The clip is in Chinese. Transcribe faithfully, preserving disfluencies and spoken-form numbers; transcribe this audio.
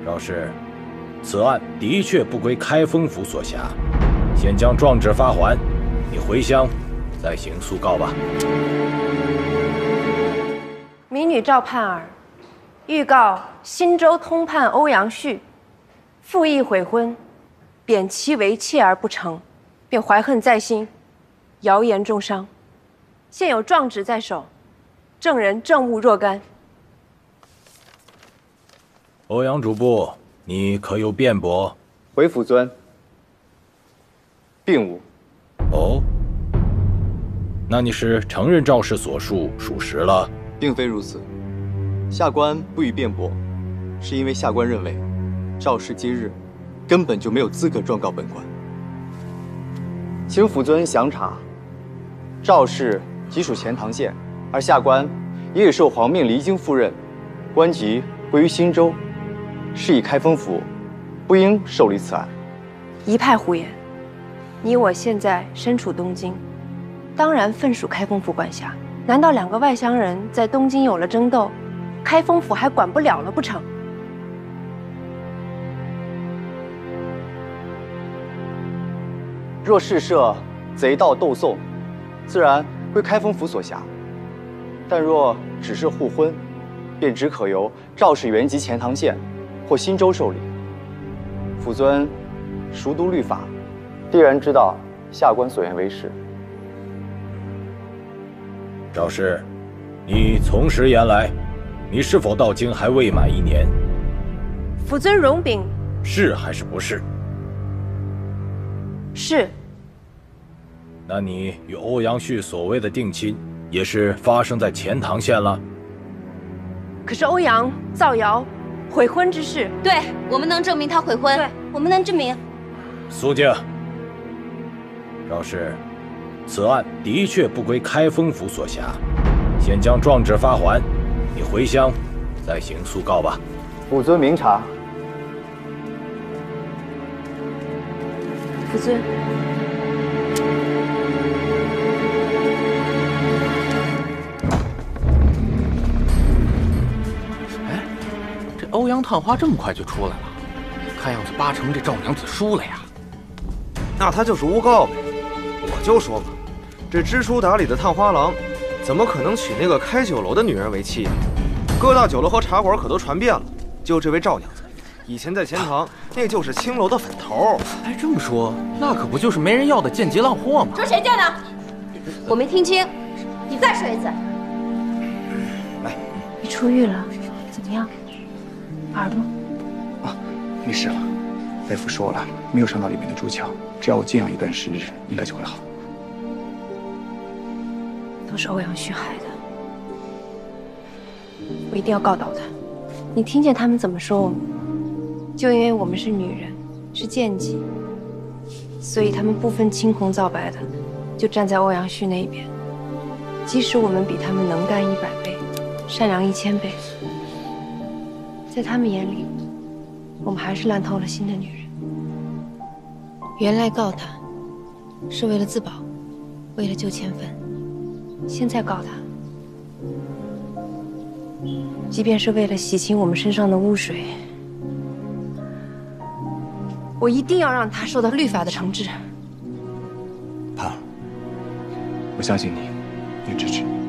赵氏，此案的确不归开封府所辖，先将状纸发还，你回乡再行诉告吧。 民女赵盼儿，预告新州通判欧阳旭，复议悔婚，贬其为妾而不成，便怀恨在心，谣言重伤。现有状纸在手，证人证物若干。 欧阳主簿，你可有辩驳？ 回府尊，并无。 哦，那你是承认赵氏所述属实了？ 并非如此，下官不予辩驳，是因为下官认为，赵氏今日根本就没有资格状告本官。请府尊详查，赵氏即属钱塘县，而下官也已受皇命离京赴任，官籍归于新州，是以开封府不应受理此案。 一派胡言！你我现在身处东京，当然分属开封府管辖。难道两个外乡人在东京有了争斗，开封府还管不了了不成？ 若事涉贼盗斗讼，自然归开封府所辖；但若只是互婚，便只可由赵氏原籍钱塘县或新州受理。府尊熟读律法，必然知道下官所言为实。 赵氏，你从实言来，你是否到京还未满一年？ 府尊容禀。 是还是不是？ 是。 那你与欧阳旭所谓的定亲，也是发生在钱塘县了？ 可是欧阳造谣悔婚之事， 对我们能证明他悔婚， 对我们能证明。 肃静。赵氏，此案的确不归开封府所辖，先将状纸发还，你回乡再行诉告吧。 府尊明察。 府尊。 哎，这欧阳探花这么快就出来了，看样子八成这赵娘子输了呀。 那他就是诬告呗。我就说嘛，这知书达理的探花郎，怎么可能娶那个开酒楼的女人为妻呀？各大酒楼和茶馆可都传遍了，就这位赵娘子，以前在钱塘那就是青楼的粉头。 哎，这么说，那可不就是没人要的贱籍浪货吗？ 说谁贱的？我没听清，你再说一次。 来， 你出狱了，怎么样？耳朵？ 啊，没事了。大夫说了，没有伤到里面的朱鞘，只要我静养一段时日，应该就会好。 都是欧阳旭害的，我一定要告倒他。你听见他们怎么说我们？就因为我们是女人，是贱籍，所以他们不分青红皂白的，就站在欧阳旭那一边。即使我们比他们能干一百倍，善良一千倍，在他们眼里，我们还是烂透了心的女人。原来告他是为了自保，为了救千分，现在告他，即便是为了洗清我们身上的污水，我一定要让他受到律法的惩治。 盼儿，我相信你，也支持你。